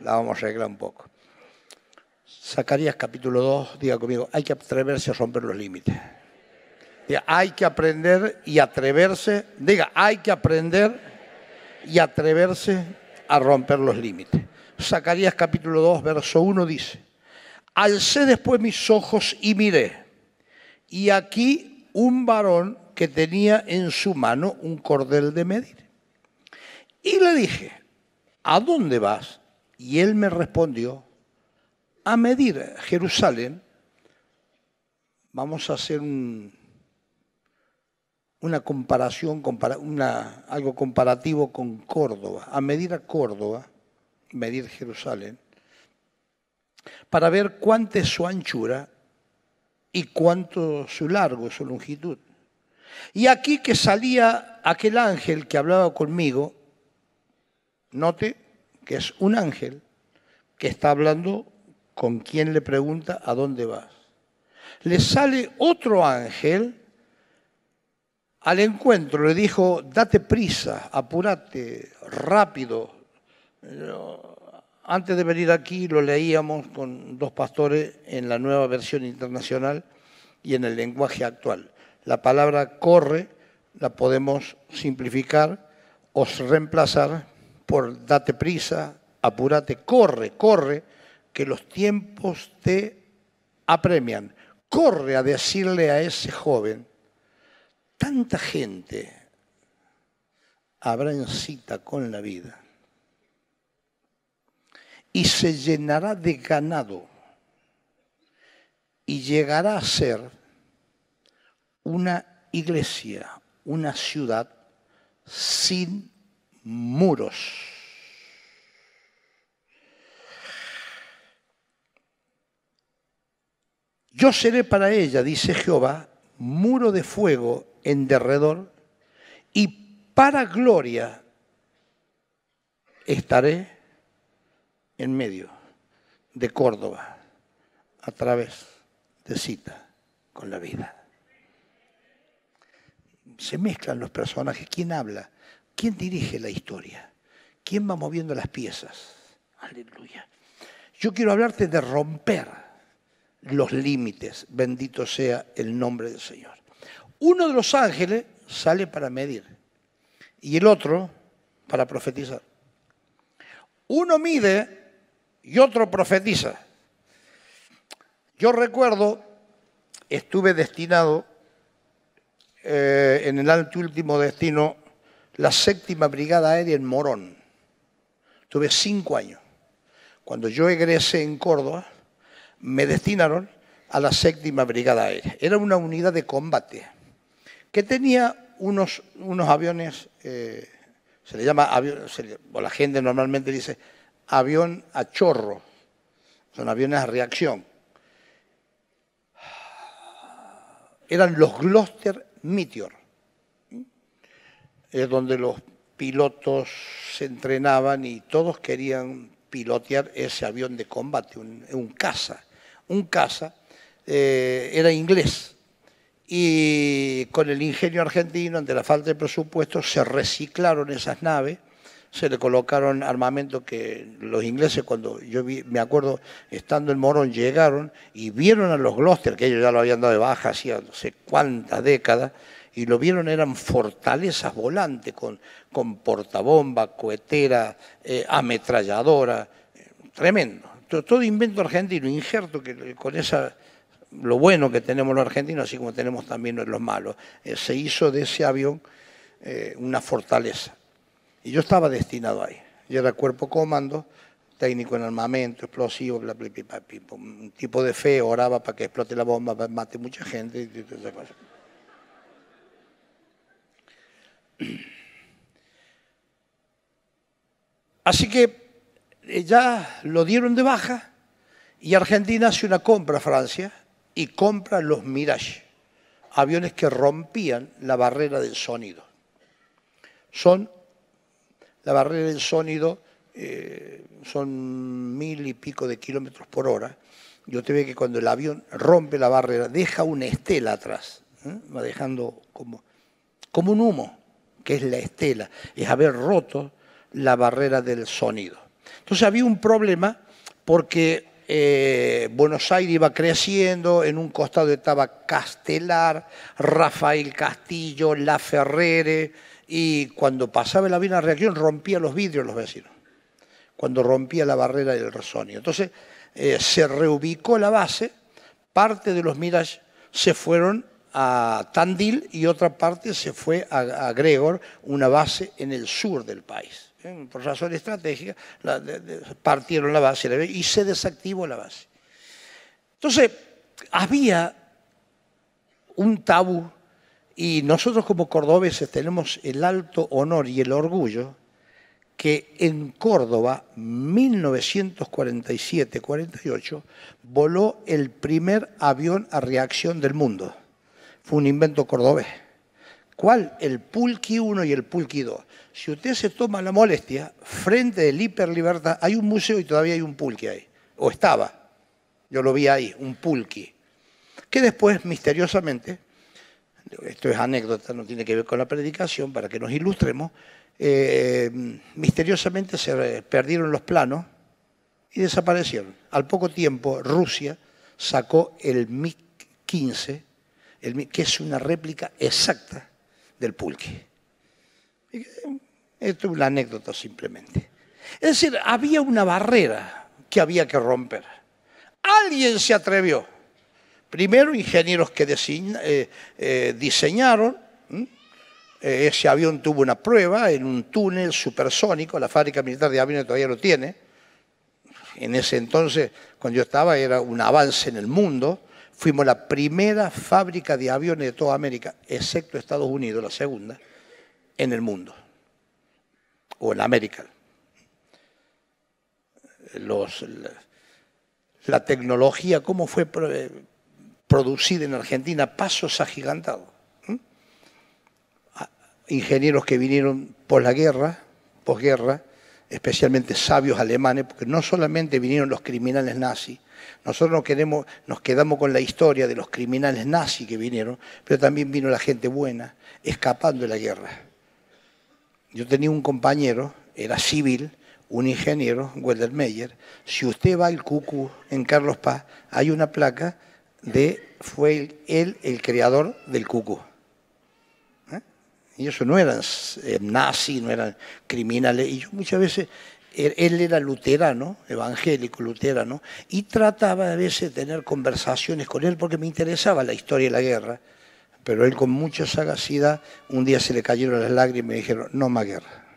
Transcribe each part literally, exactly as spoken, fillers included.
la vamos a arreglar un poco. Zacarías capítulo dos, diga conmigo, hay que atreverse a romper los límites. Diga, hay que aprender y atreverse, diga, hay que aprender y atreverse a romper los límites. Zacarías capítulo dos, verso uno dice, alcé después mis ojos y miré, y aquí un varón que tenía en su mano un cordel de medir. Y le dije, ¿a dónde vas? Y él me respondió, a medir Jerusalén. Vamos a hacer un, una comparación, una, algo comparativo con Córdoba. A medir a Córdoba, medir Jerusalén, para ver cuánta es su anchura y cuánto su largo, su longitud. Y aquí que salía aquel ángel que hablaba conmigo, note que es un ángel que está hablando con quien le pregunta a dónde vas. Le sale otro ángel al encuentro, le dijo, date prisa, apúrate, rápido. Antes de venir aquí lo leíamos con dos pastores en la nueva versión internacional y en el lenguaje actual. La palabra corre la podemos simplificar o reemplazar por date prisa, apúrate, corre, corre, que los tiempos te apremian. Corre a decirle a ese joven, tanta gente habrá en cita con la vida y se llenará de ganado y llegará a ser una iglesia, una ciudad sin muros. Yo seré para ella, dice Jehová, muro de fuego en derredor, y para gloria estaré en medio de Córdoba, a través de cita con la vida. Se mezclan los personajes. ¿Quién habla? ¿Quién dirige la historia? ¿Quién va moviendo las piezas? Aleluya. Yo quiero hablarte de romper los límites, bendito sea el nombre del Señor. Uno de los ángeles sale para medir y el otro para profetizar. Uno mide y otro profetiza. Yo recuerdo, estuve destinado eh, en el alto último destino, la séptima brigada aérea en Morón. Tuve cinco años. Cuando yo egresé en Córdoba, me destinaron a la séptima brigada aérea. Era una unidad de combate que tenía unos, unos aviones, eh, se le llama avión, se le, o la gente normalmente dice avión a chorro, son aviones a reacción. Eran los Gloster Meteor, es donde los pilotos se entrenaban y todos querían pilotear ese avión de combate, un, un caza. Un caza eh, era inglés y con el ingenio argentino, ante la falta de presupuesto, se reciclaron esas naves, se le colocaron armamento que los ingleses, cuando yo vi, me acuerdo, estando en Morón, llegaron y vieron a los Gloster, que ellos ya lo habían dado de baja hacía no sé cuántas décadas, y lo vieron, eran fortalezas volantes con, con portabomba, cohetera, eh, ametralladora, eh, tremendo. Todo, todo invento argentino, injerto que con esa, lo bueno que tenemos los argentinos, así como tenemos también los malos. Eh, se hizo de ese avión eh, una fortaleza. Y yo estaba destinado ahí. Yo era cuerpo comando, técnico en armamento, explosivo, bla, bla, bla, bla, bla, un tipo de fe, oraba para que explote la bomba, para que mate mucha gente y todas esas cosas. Así que ya lo dieron de baja y Argentina hace una compra a Francia y compra los Mirage, aviones que rompían la barrera del sonido. Son, la barrera del sonido eh, son mil y pico de kilómetros por hora. Yo te veo que cuando el avión rompe la barrera, deja una estela atrás, ¿eh? Va dejando como, como un humo, que es la estela, es haber roto la barrera del sonido. Entonces había un problema porque eh, Buenos Aires iba creciendo, en un costado estaba Castelar, Rafael Castillo, La Ferrere, y cuando pasaba el avión a reacción rompía los vidrios los vecinos, cuando rompía la barrera del Rosonio. Entonces eh, se reubicó la base, parte de los Mirage se fueron a Tandil y otra parte se fue a, a Gregor, una base en el sur del país. ¿Eh? Por razones estratégicas la, de, de, partieron la base y se desactivó la base. Entonces, había un tabú y nosotros como cordobeses tenemos el alto honor y el orgullo que en Córdoba, mil novecientos cuarenta y siete cuarenta y ocho, voló el primer avión a reacción del mundo. Fue un invento cordobés. ¿Cuál? El Pulqui uno y el Pulqui dos. Si usted se toma la molestia, frente del Hiperlibertad hay un museo y todavía hay un Pulqui ahí. O estaba. Yo lo vi ahí, un Pulqui. Que después, misteriosamente, esto es anécdota, no tiene que ver con la predicación, para que nos ilustremos, eh, misteriosamente se perdieron los planos y desaparecieron. Al poco tiempo, Rusia sacó el MiG quince, el, que es una réplica exacta del Pulqui. Esto es una anécdota simplemente. Es decir, había una barrera que había que romper. Alguien se atrevió. Primero, ingenieros que diseña, eh, eh, diseñaron, ¿m? Eh, ese avión tuvo una prueba en un túnel supersónico, la fábrica militar de aviones todavía lo tiene. En ese entonces, cuando yo estaba, era un avance en el mundo. Fuimos la primera fábrica de aviones de toda América, excepto Estados Unidos, la segunda, en el mundo, o en América. Los, la, la tecnología, cómo fue producida en Argentina, pasos agigantados. ¿Mm? Ingenieros que vinieron por la guerra, posguerra, especialmente sabios alemanes, porque no solamente vinieron los criminales nazis. Nosotros nos, queremos, nos quedamos con la historia de los criminales nazis que vinieron, pero también vino la gente buena, escapando de la guerra. Yo tenía un compañero, era civil, un ingeniero, Welder Meyer. Si usted va al Cucú, en Carlos Paz, hay una placa de, fue él el creador del Cucú. ¿Eh? Y eso no eran eh, nazis, no eran criminales. Y yo muchas veces... Él era luterano, evangélico luterano, y trataba a veces de tener conversaciones con él porque me interesaba la historia de la guerra. Pero él con mucha sagacidad, un día se le cayeron las lágrimas y me dijeron, no más guerra.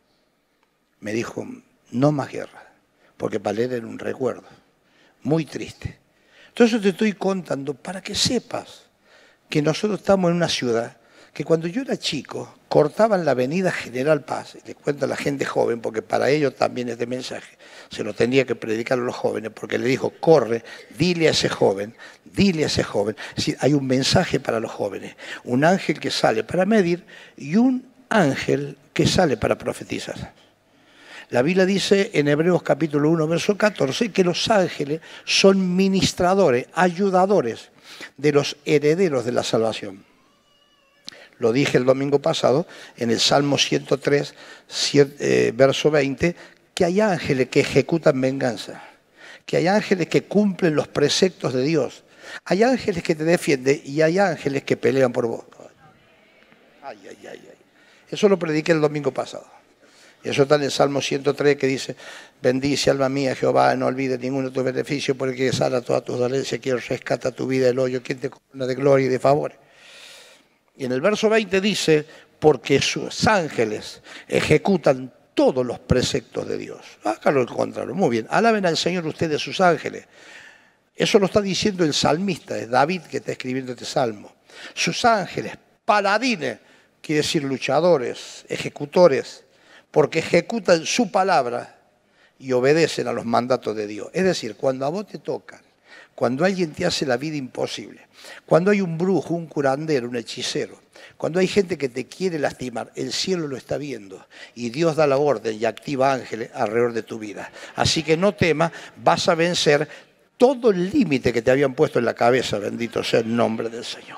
Me dijo, no más guerra, porque para él era un recuerdo, muy triste. Entonces te estoy contando para que sepas que nosotros estamos en una ciudad que cuando yo era chico, cortaban la avenida General Paz, y le cuento a la gente joven, porque para ellos también este mensaje se lo tendría que predicar a los jóvenes, porque le dijo, corre, dile a ese joven, dile a ese joven. Es decir, hay un mensaje para los jóvenes, un ángel que sale para medir y un ángel que sale para profetizar. La Biblia dice en Hebreos capítulo uno, verso catorce, que los ángeles son ministradores, ayudadores de los herederos de la salvación. Lo dije el domingo pasado en el Salmo ciento tres, eh, verso veinte, que hay ángeles que ejecutan venganza, que hay ángeles que cumplen los preceptos de Dios, hay ángeles que te defienden y hay ángeles que pelean por vos. Ay, ay, ay, ay. Eso lo prediqué el domingo pasado. Eso está en el Salmo ciento tres que dice, bendice alma mía Jehová, no olvides ninguno de tus beneficios, porque sana todas tus dolencias, quien rescata tu vida del hoyo, quien te corona de gloria y de favores. Y en el verso veinte dice, porque sus ángeles ejecutan todos los preceptos de Dios. Acá lo encontraron, muy bien. Alaben al Señor ustedes sus ángeles. Eso lo está diciendo el salmista, es David que está escribiendo este salmo. Sus ángeles, paladines, quiere decir luchadores, ejecutores, porque ejecutan su palabra y obedecen a los mandatos de Dios. Es decir, cuando a vos te tocan, cuando alguien te hace la vida imposible, cuando hay un brujo, un curandero, un hechicero, cuando hay gente que te quiere lastimar, el cielo lo está viendo y Dios da la orden y activa ángeles alrededor de tu vida. Así que no temas, vas a vencer todo el límite que te habían puesto en la cabeza, bendito sea el nombre del Señor.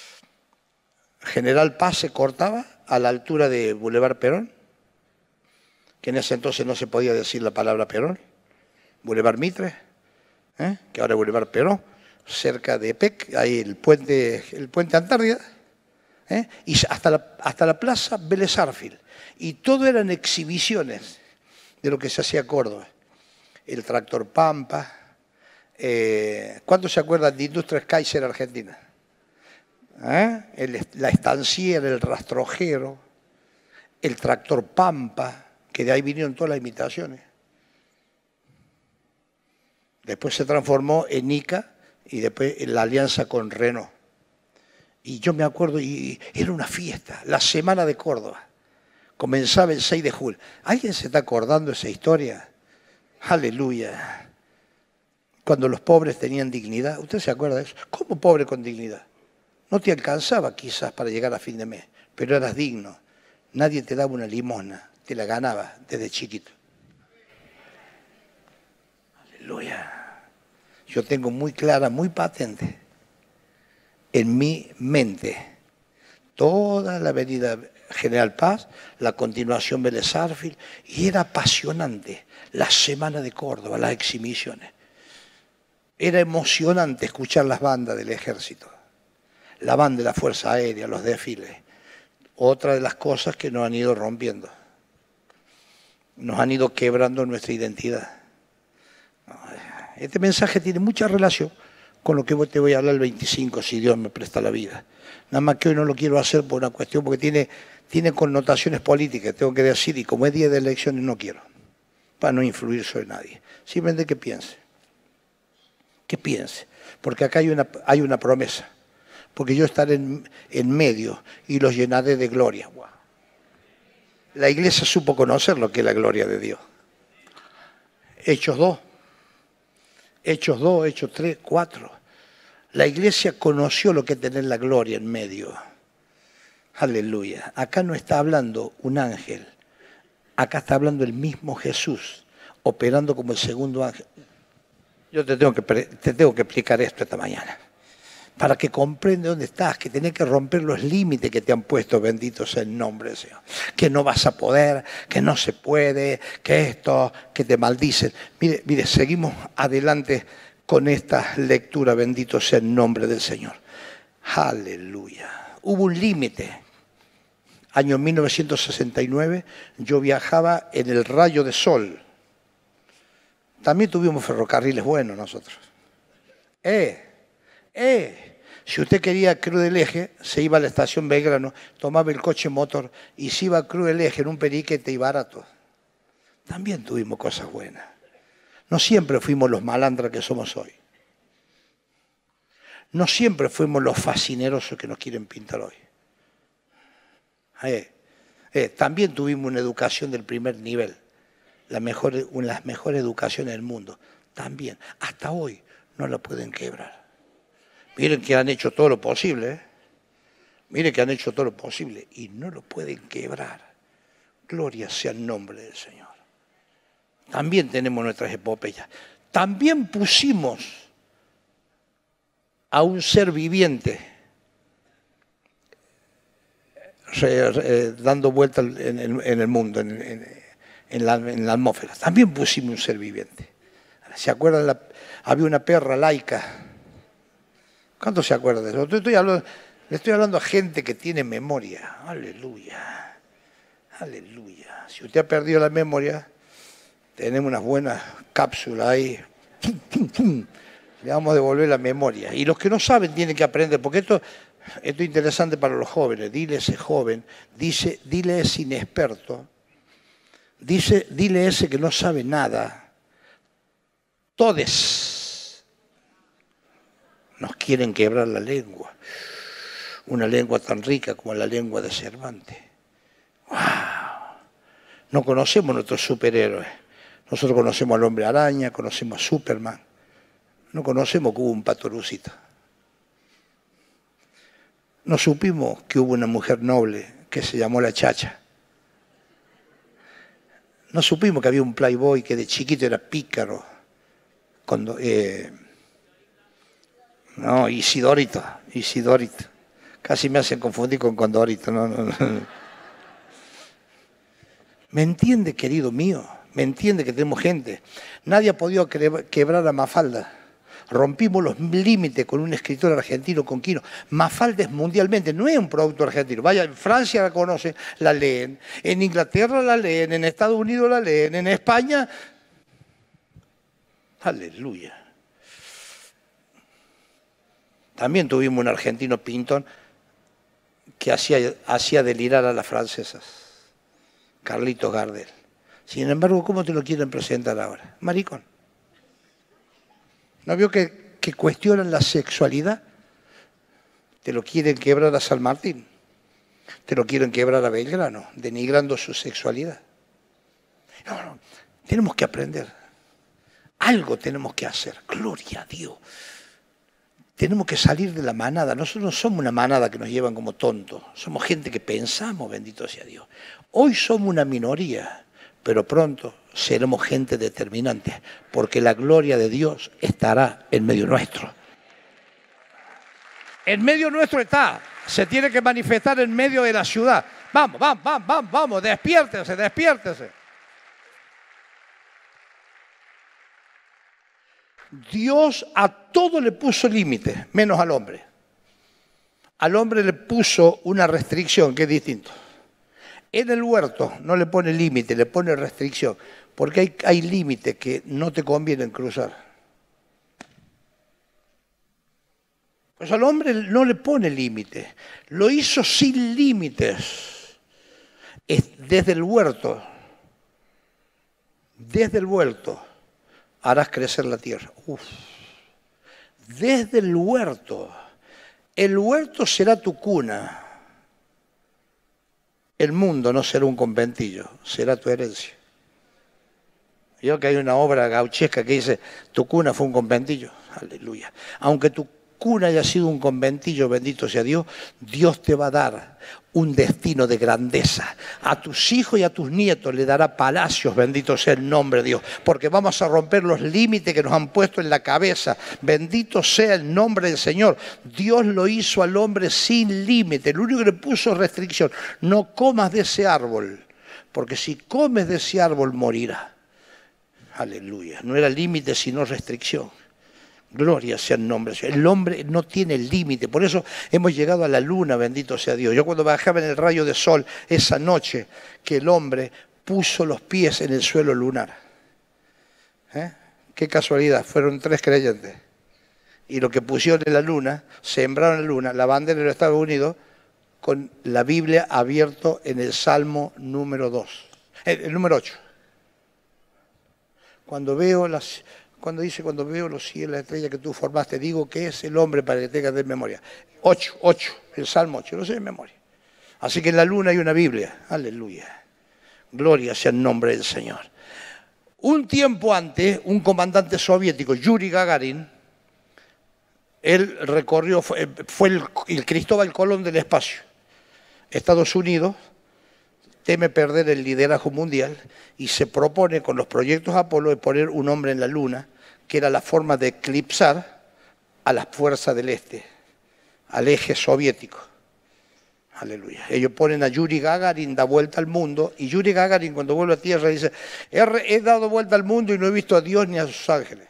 General Paz se cortaba a la altura de Boulevard Perón. que en ese entonces no se podía decir la palabra Perón, Boulevard Mitre, ¿eh? que ahora es Boulevard Perón, cerca de Pec, ahí el puente, el puente Antártida, ¿eh? y hasta la, hasta la plaza Vélez Sarsfield. Y todo eran exhibiciones de lo que se hacía en Córdoba. El tractor Pampa. Eh, ¿Cuántos se acuerdan de Industrias Kaiser Argentina? ¿Eh? El, la estanciera, el rastrojero, el tractor Pampa, que de ahí vinieron todas las imitaciones. Después se transformó en ICA y después en la alianza con Renault. Y yo me acuerdo, y era una fiesta, la Semana de Córdoba. Comenzaba el seis de julio. ¿Alguien se está acordando de esa historia? Aleluya. Cuando los pobres tenían dignidad. ¿Usted se acuerda de eso? ¿Cómo pobre con dignidad? No te alcanzaba quizás para llegar a fin de mes, pero eras digno. Nadie te daba una limosna, te la ganaba desde chiquito. Aleluya. Yo tengo muy clara, muy patente en mi mente toda la avenida General Paz, la continuación Vélez Sarsfield, y era apasionante la Semana de Córdoba, las exhibiciones. Era emocionante escuchar las bandas del ejército, la banda de la Fuerza Aérea, los desfiles. Otra de las cosas que nos han ido rompiendo, nos han ido quebrando nuestra identidad. Este mensaje tiene mucha relación con lo que te voy a hablar el veinticinco, si Dios me presta la vida. Nada más que hoy no lo quiero hacer por una cuestión, porque tiene, tiene connotaciones políticas, tengo que decir, y como es día de elecciones no quiero, para no influir sobre nadie. Simplemente que piense, que piense, porque acá hay una, hay una promesa, porque yo estaré en, en medio y los llenaré de gloria. Wow. La iglesia supo conocer lo que es la gloria de Dios. Hechos dos, Hechos dos, Hechos tres, cuatro. La iglesia conoció lo que es tener la gloria en medio. Aleluya. Acá no está hablando un ángel. Acá está hablando el mismo Jesús, operando como el segundo ángel. Yo te tengo que, te tengo que explicar esto esta mañana, para que comprenda dónde estás, que tenés que romper los límites que te han puesto, bendito sea el nombre del Señor. Que no vas a poder, que no se puede, que esto, que te maldicen. Mire, mire, seguimos adelante con esta lectura, bendito sea el nombre del Señor. Aleluya. Hubo un límite. Año mil novecientos sesenta y nueve, yo viajaba en el rayo de sol. También tuvimos ferrocarriles buenos nosotros. Eh, eh. Si usted quería Cruz del Eje, se iba a la estación Belgrano, tomaba el coche motor y se iba a Cruz del Eje en un periquete y barato. También tuvimos cosas buenas. No siempre fuimos los malandras que somos hoy. No siempre fuimos los fascinerosos que nos quieren pintar hoy. Eh, eh, también tuvimos una educación del primer nivel, la mejor, una de las mejores educaciones del mundo. También, hasta hoy, no la pueden quebrar. Miren que han hecho todo lo posible, ¿eh? Miren que han hecho todo lo posible y no lo pueden quebrar. Gloria sea el nombre del Señor. También tenemos nuestras epopeyas. También pusimos a un ser viviente re, re, dando vueltas en, en, en el mundo, en, en, en, la, en la atmósfera. También pusimos un ser viviente. ¿Se acuerdan? La, había una perra laica. ¿Cuántos se acuerdan de eso? Estoy, estoy hablando, le estoy hablando a gente que tiene memoria. Aleluya. Aleluya. Si usted ha perdido la memoria, tenemos unas buenas cápsulas ahí. Le vamos a devolver la memoria. Y los que no saben tienen que aprender, porque esto, esto es interesante para los jóvenes. Dile a ese joven, dice, dile a ese inexperto, dice, dile a ese que no sabe nada. Todes nos quieren quebrar la lengua. Una lengua tan rica como la lengua de Cervantes. ¡Wow! No conocemos nuestros superhéroes. Nosotros conocemos al Hombre Araña, conocemos a Superman. No conocemos que hubo un Patorucito. No supimos que hubo una mujer noble que se llamó la Chacha. No supimos que había un playboy que de chiquito era pícaro. Cuando, eh, no, Isidorito, Isidorito. Casi me hacen confundir con Condorito. No, no, no. ¿Me entiende, querido mío? ¿Me entiende que tenemos gente? Nadie ha podido quebrar a Mafalda. Rompimos los límites con un escritor argentino, con Quino. Mafalda es mundialmente, no es un producto argentino. Vaya, en Francia la conocen, la leen. En Inglaterra la leen, en Estados Unidos la leen, en España... Aleluya. También tuvimos un argentino pintón que hacía, hacía delirar a las francesas. Carlitos Gardel. Sin embargo, ¿cómo te lo quieren presentar ahora? Maricón. ¿No vio que, que cuestionan la sexualidad? Te lo quieren quebrar a San Martín. Te lo quieren quebrar a Belgrano, denigrando su sexualidad. No, no, tenemos que aprender. Algo tenemos que hacer. Gloria a Dios. Tenemos que salir de la manada. Nosotros no somos una manada que nos llevan como tontos. Somos gente que pensamos, bendito sea Dios. Hoy somos una minoría, pero pronto seremos gente determinante, porque la gloria de Dios estará en medio nuestro. En medio nuestro está. Se tiene que manifestar en medio de la ciudad. Vamos, vamos, vamos, vamos, vamos. Despiértese, despiértese. Dios a todo le puso límite, menos al hombre. Al hombre le puso una restricción, que es distinto. En el huerto no le pone límite, le pone restricción, porque hay, hay límites que no te convienen cruzar. Pues al hombre no le pone límite, lo hizo sin límites. Es desde el huerto, desde el huerto, harás crecer la tierra. Uf. Desde el huerto. El huerto será tu cuna. El mundo no será un conventillo, será tu herencia. Yo que hay una obra gauchesca que dice, tu cuna fue un conventillo. Aleluya. Aunque tu cuna haya sido un conventillo, bendito sea Dios, Dios te va a dar un destino de grandeza. A tus hijos y a tus nietos le dará palacios, bendito sea el nombre de Dios, porque vamos a romper los límites que nos han puesto en la cabeza. Bendito sea el nombre del Señor. Dios lo hizo al hombre sin límite. Lo único que le puso restricción, no comas de ese árbol, porque si comes de ese árbol morirás. Aleluya. No era límite sino restricción. Gloria sea el nombre. El hombre no tiene límite. Por eso hemos llegado a la luna, bendito sea Dios. Yo cuando bajaba en el rayo de sol esa noche que el hombre puso los pies en el suelo lunar. ¿Eh? Qué casualidad, fueron tres creyentes. Y lo que pusieron en la luna, sembraron en la luna, la bandera de los Estados Unidos, con la Biblia abierto en el Salmo número dos, el, el número ocho. Cuando veo las... Cuando dice, cuando veo los cielos, la estrella que tú formaste, digo que es el hombre para que tengas de memoria. Ocho, ocho, el Salmo ocho, lo sé de memoria. Así que en la luna hay una Biblia. Aleluya. Gloria sea el nombre del Señor. Un tiempo antes, un comandante soviético, Yuri Gagarin, él recorrió, fue, fue el, el Cristóbal Colón del espacio. Estados Unidos teme perder el liderazgo mundial y se propone con los proyectos Apolo de poner un hombre en la luna, que era la forma de eclipsar a las fuerzas del este, al eje soviético. Aleluya. Ellos ponen a Yuri Gagarin, da vuelta al mundo, y Yuri Gagarin cuando vuelve a tierra dice, he, he dado vuelta al mundo y no he visto a Dios ni a sus ángeles.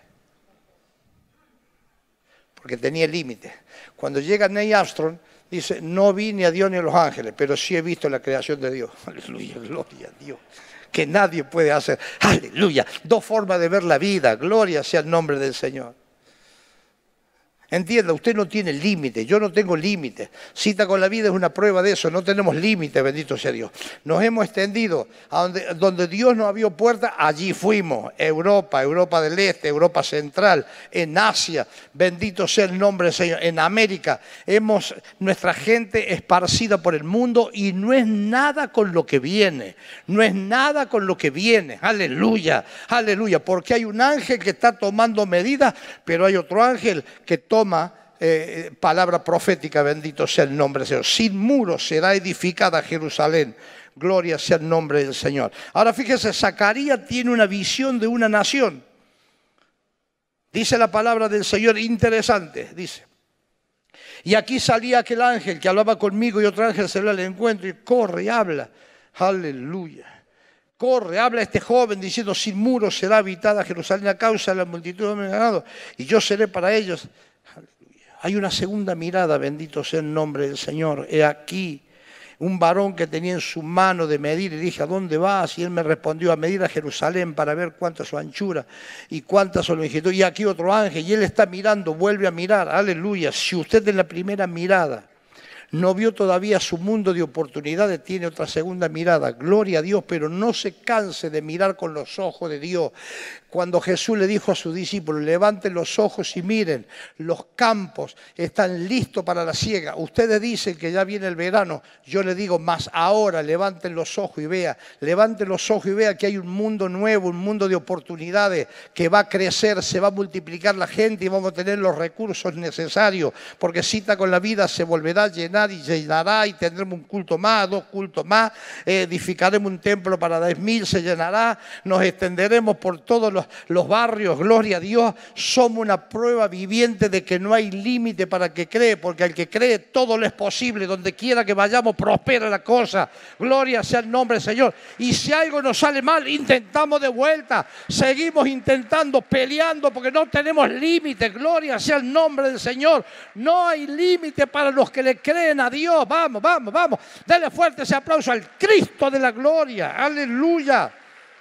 Porque tenía límites. Cuando llega Neil Armstrong, dice, no vi ni a Dios ni a los ángeles, pero sí he visto la creación de Dios. Aleluya, gloria a Dios. Que nadie puede hacer. Aleluya. Dos formas de ver la vida. Gloria sea el nombre del Señor. Entienda, usted no tiene límite, yo no tengo límite. Cita con la vida es una prueba de eso, no tenemos límite, bendito sea Dios. Nos hemos extendido a donde, donde Dios nos abrió puertas, allí fuimos. Europa, Europa del Este, Europa Central, en Asia, bendito sea el nombre del Señor. En América, hemos nuestra gente esparcida por el mundo y no es nada con lo que viene, no es nada con lo que viene. Aleluya, aleluya, porque hay un ángel que está tomando medidas, pero hay otro ángel que toma Toma eh, palabra profética, bendito sea el nombre del Señor. Sin muros será edificada Jerusalén. Gloria sea el nombre del Señor. Ahora fíjese, Zacarías tiene una visión de una nación. Dice la palabra del Señor interesante. Dice, y aquí salía aquel ángel que hablaba conmigo y otro ángel se le al encuentro y corre y habla. Aleluya. corre, habla a este joven diciendo, sin muros será habitada Jerusalén a causa de la multitud de hombres ganados, y yo seré para ellos. Aleluya. Hay una segunda mirada, bendito sea el nombre del Señor. He aquí un varón que tenía en su mano de medir, y dije, ¿a dónde vas? Y él me respondió, a medir a Jerusalén para ver cuánta es su anchura y cuánta su longitud. Y aquí otro ángel, y él está mirando, vuelve a mirar, aleluya. Si usted en la primera mirada no vio todavía su mundo de oportunidades, tiene otra segunda mirada, gloria a Dios, pero no se canse de mirar con los ojos de Dios. Cuando Jesús le dijo a sus discípulos, levanten los ojos y miren, los campos están listos para la siega. Ustedes dicen que ya viene el verano, yo les digo, más ahora levanten los ojos y vean, levanten los ojos y vean que hay un mundo nuevo, un mundo de oportunidades que va a crecer, se va a multiplicar la gente y vamos a tener los recursos necesarios, porque cita con la vida se volverá a llenar y llenará y tendremos un culto más, dos cultos más, eh, edificaremos un templo para diez mil, se llenará, nos extenderemos por todos los, los barrios, gloria a Dios, somos una prueba viviente de que no hay límite para el que cree, porque al que cree todo le es posible, donde quiera que vayamos prospera la cosa, gloria sea el nombre del Señor, y si algo nos sale mal, intentamos de vuelta, seguimos intentando, peleando, porque no tenemos límite, gloria sea el nombre del Señor, no hay límite para los que le creen a Dios. Vamos, vamos, vamos. Dale fuerte ese aplauso al Cristo de la gloria. Aleluya.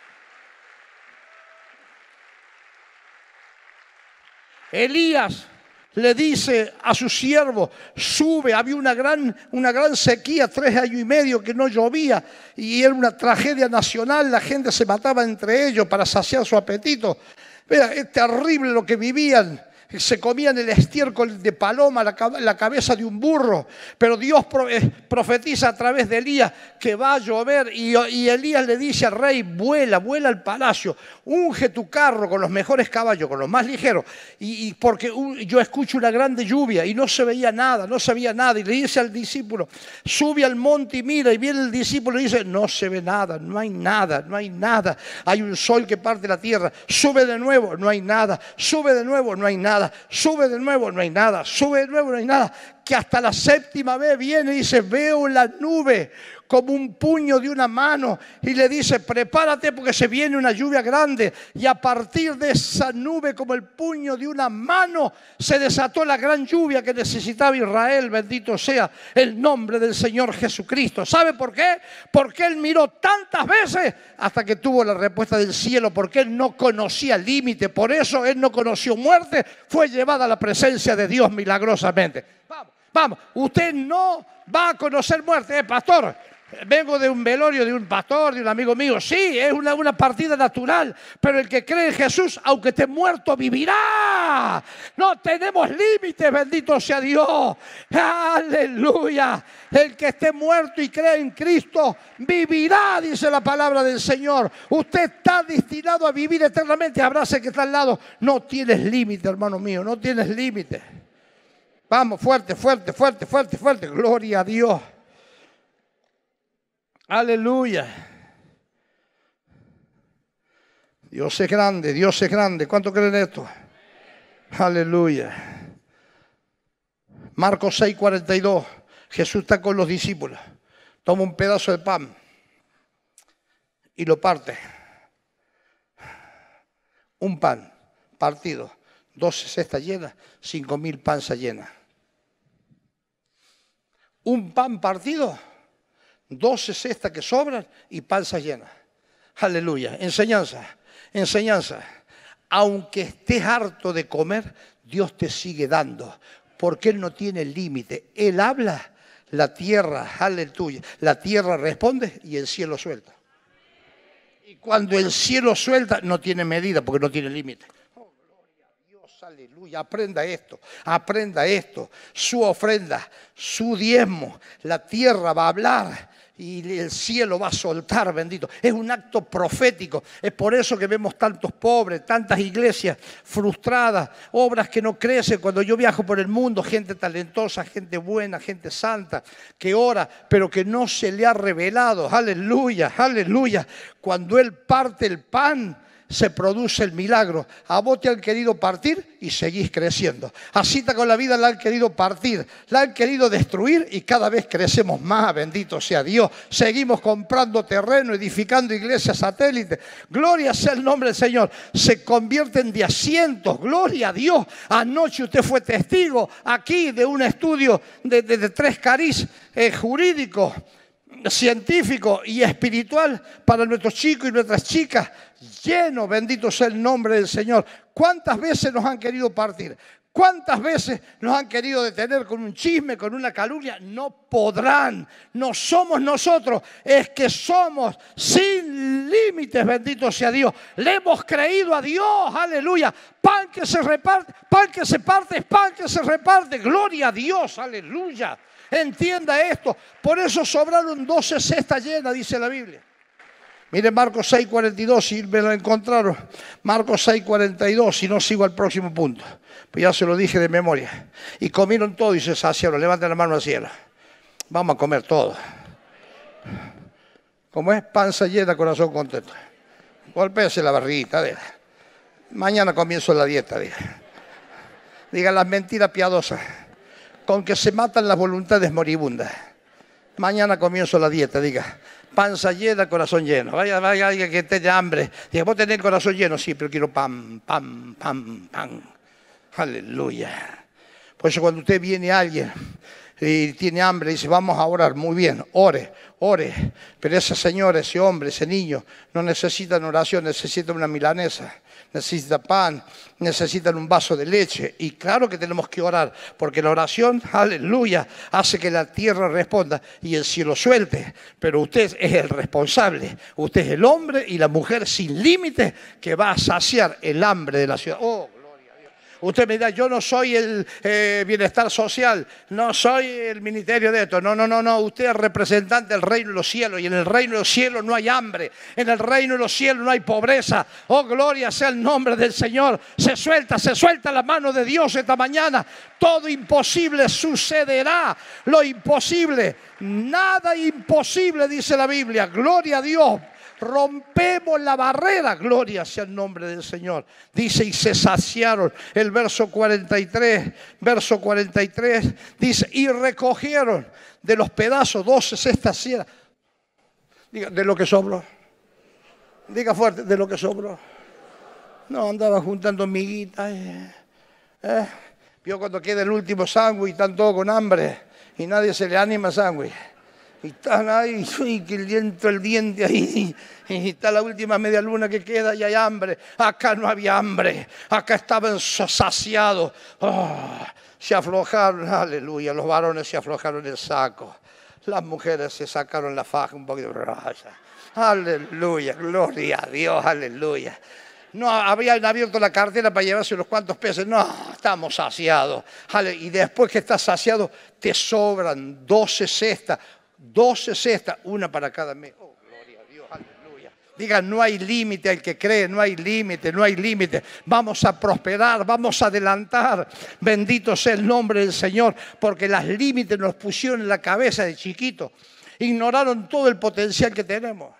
Elías le dice a su siervo, sube, había una gran, una gran sequía, tres años y medio que no llovía y era una tragedia nacional, la gente se mataba entre ellos para saciar su apetito. Vea, es terrible lo que vivían. Se comían el estiércol de paloma, la, la cabeza de un burro. Pero Dios profetiza a través de Elías que va a llover. Y, y Elías le dice al rey, vuela, vuela al palacio. Unge tu carro con los mejores caballos, con los más ligeros. Y, y porque un, yo escucho una grande lluvia y no se veía nada, no se veía nada. Y le dice al discípulo, sube al monte y mira. Y viene el discípulo y dice, no se ve nada, no hay nada, no hay nada. Hay un sol que parte la tierra. Sube de nuevo, no hay nada. Sube de nuevo, no hay nada. Sube de nuevo, no hay nada. Sube de nuevo, no hay nada. Que hasta la séptima vez viene y dice, veo la nube como un puño de una mano. Y le dice, prepárate porque se viene una lluvia grande. Y a partir de esa nube como el puño de una mano se desató la gran lluvia que necesitaba Israel. Bendito sea el nombre del Señor Jesucristo. ¿Sabe por qué? Porque Él miró tantas veces hasta que tuvo la respuesta del cielo. Porque Él no conocía límite. Por eso Él no conoció muerte. Fue llevada a la presencia de Dios milagrosamente. Vamos, vamos. Usted no va a conocer muerte, ¿eh, pastor? Vengo de un velorio de un pastor, de un amigo mío. Sí, es una, una partida natural. Pero el que cree en Jesús, aunque esté muerto, vivirá. No tenemos límites, bendito sea Dios. Aleluya. El que esté muerto y cree en Cristo, vivirá, dice la palabra del Señor. Usted está destinado a vivir eternamente. Abrace que está al lado. No tienes límite, hermano mío. No tienes límite. Vamos, fuerte, fuerte, fuerte, fuerte, fuerte. Gloria a Dios. Aleluya. Dios es grande, Dios es grande. ¿Cuánto creen esto? Aleluya. Marcos seis, cuarenta y dos. Jesús está con los discípulos. Toma un pedazo de pan y lo parte. Un pan partido. doce cestas llenas, cinco mil panzas llenas. Un pan partido. doce cestas que sobran y panzas llenas. Aleluya. Enseñanza, enseñanza. Aunque estés harto de comer, Dios te sigue dando. Porque Él no tiene límite. Él habla, la tierra, aleluya. La tierra responde y el cielo suelta. Y cuando el cielo suelta, no tiene medida porque no tiene límite. Aleluya, aprenda esto, aprenda esto, su ofrenda, su diezmo, la tierra va a hablar y el cielo va a soltar, bendito. Es un acto profético, es por eso que vemos tantos pobres, tantas iglesias frustradas, obras que no crecen. Cuando yo viajo por el mundo, gente talentosa, gente buena, gente santa, que ora, pero que no se le ha revelado, aleluya, aleluya. Cuando Él parte el pan, se produce el milagro. A vos te han querido partir y seguís creciendo. Así está con la vida, la han querido partir, la han querido destruir y cada vez crecemos más, bendito sea Dios. Seguimos comprando terreno, edificando iglesias satélites. Gloria sea el nombre del Señor. Se convierten de asientos, gloria a Dios. Anoche usted fue testigo aquí de un estudio de, de, de tres cariz eh, jurídico, científico y espiritual para nuestros chicos y nuestras chicas, lleno, bendito sea el nombre del Señor. ¿Cuántas veces nos han querido partir? ¿Cuántas veces nos han querido detener con un chisme, con una calumnia? No podrán, no somos nosotros, es que somos sin límites, bendito sea Dios. Le hemos creído a Dios, aleluya. Pan que se reparte, pan que se parte, es pan que se reparte, gloria a Dios, aleluya. Entienda esto, por eso sobraron doce cestas llenas, dice la Biblia. Miren Marcos seis cuarenta y dos, si me lo encontraron. Marcos seis cuarenta y dos, si no sigo al próximo punto. Pues ya se lo dije de memoria. Y comieron todo y se saciaron. Levanten la mano al cielo. Vamos a comer todo. Como es panza llena, corazón contento. Golpéese la barriguita, diga. Mañana comienzo la dieta, diga. Diga las mentiras piadosas. Con que se matan las voluntades moribundas. Mañana comienzo la dieta, diga. Panza llena, corazón lleno. Vaya, vaya alguien que tenga hambre. Diga, ¿vos tenés el corazón lleno? Sí, pero quiero pan, pan, pan, pan. Aleluya. Por eso cuando usted viene a alguien y tiene hambre, dice, vamos a orar. Muy bien, ore, ore. Pero esa señora, ese hombre, ese niño, no necesitan oración, necesitan una milanesa. Necesitan pan, necesitan un vaso de leche. Y claro que tenemos que orar, porque la oración, aleluya, hace que la tierra responda y el cielo suelte. Pero usted es el responsable, usted es el hombre y la mujer sin límite que va a saciar el hambre de la ciudad. Oh, usted me dirá, yo no soy el eh, bienestar social, no soy el ministerio de esto. No, no, no, no. Usted es representante del reino de los cielos y en el reino de los cielos no hay hambre. En el reino de los cielos no hay pobreza. Oh, gloria sea el nombre del Señor. Se suelta, se suelta la mano de Dios esta mañana. Todo imposible sucederá. Lo imposible, nada imposible, dice la Biblia. Gloria a Dios. Rompemos la barrera, gloria sea el nombre del Señor. Dice, y se saciaron. El verso cuarenta y tres, verso cuarenta y tres, dice, y recogieron de los pedazos doce cestas llenas. Diga, de lo que sobró. Diga fuerte, de lo que sobró. No, andaba juntando miguitas. Eh, eh. Vio cuando queda el último sándwich y están todos con hambre y nadie se le anima a sándwich. Y están ahí, uy, que el diente, el diente ahí, y está la última media luna que queda y hay hambre. Acá no había hambre, acá estaban saciados. Oh, se aflojaron, aleluya, los varones se aflojaron el saco. Las mujeres se sacaron la faja un poquito. Aleluya, gloria a Dios, aleluya. No habían abierto la cartera para llevarse unos cuantos pesos. No, estamos saciados. Y después que estás saciado, te sobran doce cestas. doce cestas, una para cada mes. Oh, gloria a Dios, aleluya. Digan, no hay límite al que cree, no hay límite, no hay límite. Vamos a prosperar, vamos a adelantar. Bendito sea el nombre del Señor, porque las límites nos pusieron en la cabeza de chiquito. Ignoraron todo el potencial que tenemos.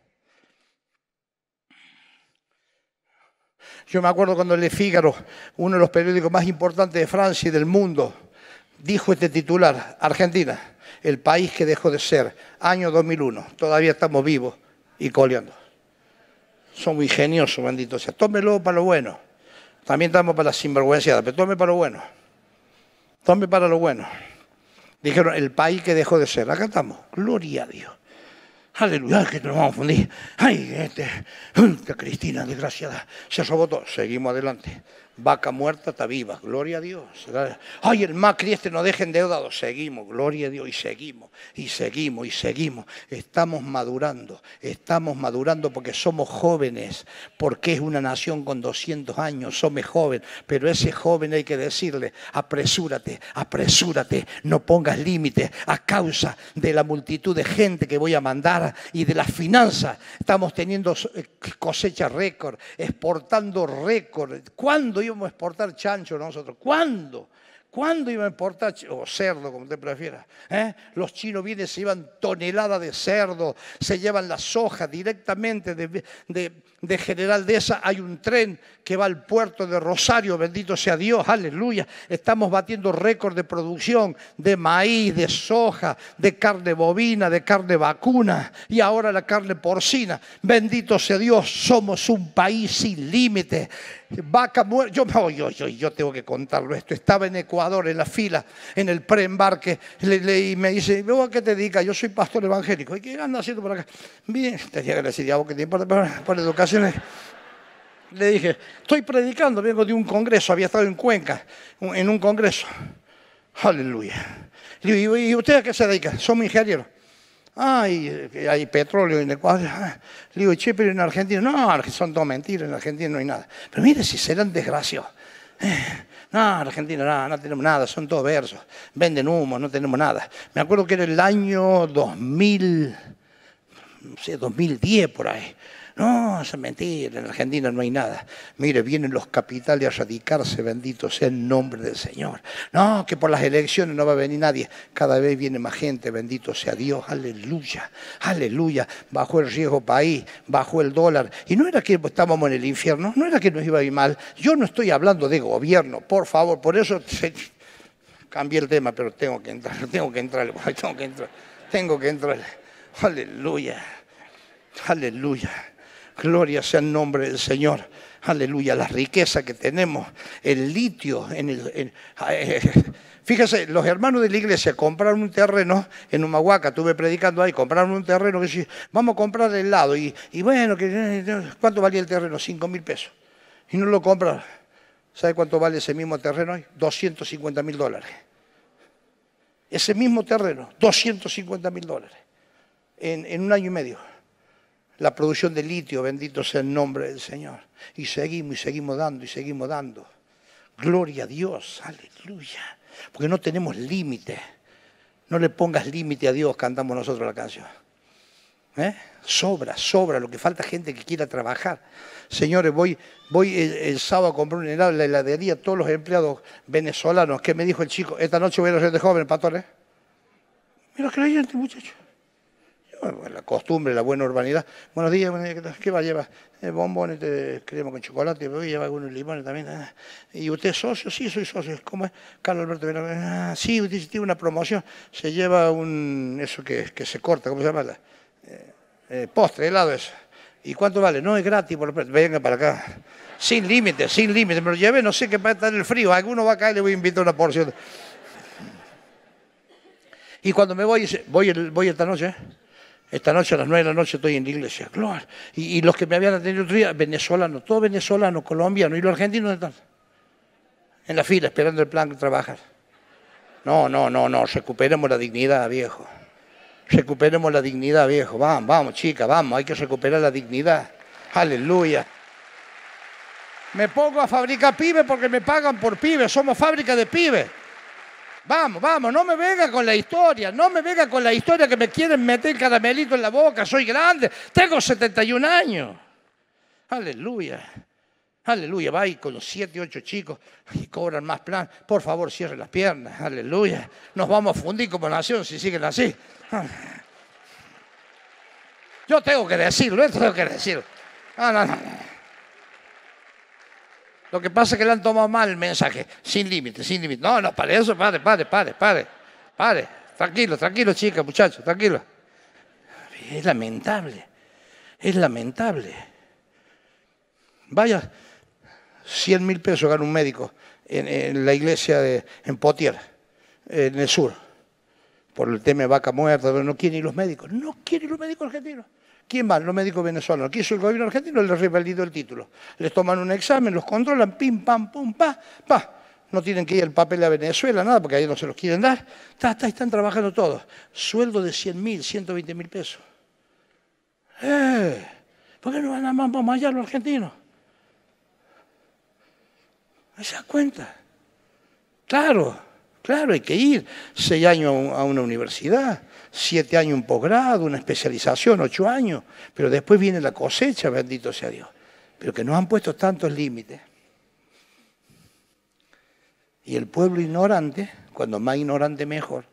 Yo me acuerdo cuando Le Figaro, uno de los periódicos más importantes de Francia y del mundo, dijo este titular, Argentina, el país que dejó de ser, año dos mil uno, todavía estamos vivos y coleando. Somos ingeniosos, bendito sea. Tómelo para lo bueno. También estamos para la sinvergüenciada, pero tome para lo bueno. Tome para lo bueno. Dijeron, el país que dejó de ser. Acá estamos. Gloria a Dios. Aleluya, que nos vamos a fundir. Ay, este, esta Cristina, desgraciada, se robó todo. Seguimos adelante. Vaca muerta está viva, gloria a Dios. Ay, el Macri este no deja endeudado. Seguimos, gloria a Dios, y seguimos, y seguimos, y seguimos. Estamos madurando, estamos madurando porque somos jóvenes, porque es una nación con doscientos años, somos jóvenes, pero ese joven hay que decirle, apresúrate, apresúrate, no pongas límites a causa de la multitud de gente que voy a mandar y de las finanzas. Estamos teniendo cosecha récord, exportando récord. ¿Cuándo íbamos a exportar chancho nosotros? ¿Cuándo? ¿Cuándo iba a importar? O cerdo, como usted prefiera. ¿Eh? Los chinos vienen, se llevan toneladas de cerdo, se llevan la soja directamente de, de, de General Dehesa. Hay un tren que va al puerto de Rosario, bendito sea Dios, aleluya. Estamos batiendo récord de producción de maíz, de soja, de carne bovina, de carne vacuna y ahora la carne porcina. Bendito sea Dios, somos un país sin límite. Vaca muerta, yo, oh, yo, yo, yo tengo que contarlo esto. Estaba en Ecuador, en la fila, en el preembarque, le, le, y me dice, ¿vos a qué te dedicas? Yo soy pastor evangélico. ¿Y qué anda haciendo por acá? Bien, tenía que decir, ¿a vos qué te importa por, por educación? Le dije, estoy predicando, vengo de un congreso, había estado en Cuenca, en un congreso. Aleluya. Le digo, ¿y usted a qué se dedica? Somos ingenieros. Ah, y hay petróleo en Ecuador. Le digo, che, pero en Argentina, no, son todo mentiras, en Argentina no hay nada. Pero mire si serán desgraciados. No, en Argentina no, no tenemos nada, son todos versos. Venden humo, no tenemos nada. Me acuerdo que era el año dos mil, no sé, dos mil diez por ahí. No, eso es mentira, en Argentina no hay nada. Mire, vienen los capitales a radicarse, bendito sea el nombre del Señor. No, que por las elecciones no va a venir nadie. Cada vez viene más gente, bendito sea Dios, aleluya, aleluya. Bajó el riesgo país, bajó el dólar. Y no era que estábamos en el infierno, no era que nos iba a ir mal. Yo no estoy hablando de gobierno, por favor, por eso se... cambié el tema, pero tengo que entrar, tengo que entrar, tengo que entrar, tengo que entrar. Aleluya, aleluya. Gloria sea el nombre del Señor. Aleluya, la riqueza que tenemos, el litio. En el, en, eh, fíjese, los hermanos de la iglesia compraron un terreno en Humahuaca, estuve predicando ahí, compraron un terreno que sí, vamos a comprar el lado. Y, y bueno, que, ¿cuánto valía el terreno? Cinco mil pesos. Y no lo compraron. ¿Sabe cuánto vale ese mismo terreno hoy? doscientos cincuenta mil dólares. Ese mismo terreno, doscientos cincuenta mil dólares. En, en un año y medio. La producción de litio, bendito sea el nombre del Señor. Y seguimos, y seguimos dando, y seguimos dando. Gloria a Dios, aleluya. Porque no tenemos límite. No le pongas límite a Dios, cantamos nosotros la canción. ¿Eh? Sobra, sobra, lo que falta es gente que quiera trabajar. Señores, voy, voy el, el sábado a comprar un helado en la heladería, todos los empleados venezolanos. ¿Qué me dijo el chico? Esta noche voy a los de jóvenes, pastores. Mira, creyente, muchacho. La costumbre, la buena urbanidad. Buenos días, ¿qué va a llevar? Eh, bombones de crema con chocolate, voy a llevar algunos limones también. ¿Y usted es socio? Sí, soy socio. ¿Cómo es? Carlos Alberto Vera. Ah, sí, usted tiene una promoción. Se lleva un, eso que, que se corta, ¿cómo se llama? Eh, eh, postre, helado eso. ¿Y cuánto vale? No, es gratis. Por el... Venga para acá. Sin límite, sin límite. Me lo llevé, no sé qué va a estar el frío. Alguno va a caer y le voy a invitar una porción. Y cuando me voy, voy, el, voy esta noche, ¿eh? Esta noche a las nueve de la noche estoy en la iglesia. Gloria. Y, y los que me habían atendido otro día, venezolanos, todos venezolanos, colombianos. ¿Y los argentinos dónde están? En la fila, esperando el plan de trabajar. No, no, no, no. Recuperemos la dignidad, viejo. Recuperemos la dignidad, viejo. Vamos, vamos, chicas, vamos. Hay que recuperar la dignidad. Aleluya. Me pongo a fabricar pibes porque me pagan por pibes. Somos fábrica de pibes. Vamos, vamos, no me venga con la historia, no me venga con la historia que me quieren meter el caramelito en la boca, soy grande, tengo setenta y un años. Aleluya, aleluya, va ahí con siete, ocho chicos y cobran más plan. Por favor, cierre las piernas, aleluya. Nos vamos a fundir como nación si siguen así. Yo tengo que decirlo, esto tengo que decirlo. No, no, no. Lo que pasa es que le han tomado mal el mensaje. Sin límite, sin límite. No, no, para eso, pare, pare, pare, pare. Pare. Tranquilo, tranquilo, chicas, muchachos, tranquilo. Es lamentable. Es lamentable. Vaya, cien mil pesos gana un médico en, en la iglesia de en Potier, en el sur. Por el tema de vaca muerta, no quieren ir los médicos. No quieren los médicos argentinos. ¿Quién va? Los médicos venezolanos. Quiso el gobierno argentino, les revalidó el título. Les toman un examen, los controlan, pim, pam, pum, pa, pa. No tienen que ir el papel a Venezuela, nada, porque ahí no se los quieren dar. Ta, ta, están trabajando todos. Sueldo de cien mil, ciento veinte mil pesos. Eh, ¿Por qué no van a vamos allá los argentinos? ¿Se dan cuenta? Claro, claro, hay que ir. Seis años a una universidad. Siete años un posgrado, una especialización, ocho años, pero después viene la cosecha, bendito sea Dios. Pero que nos han puesto tantos límites. Y el pueblo ignorante, cuando más ignorante mejor,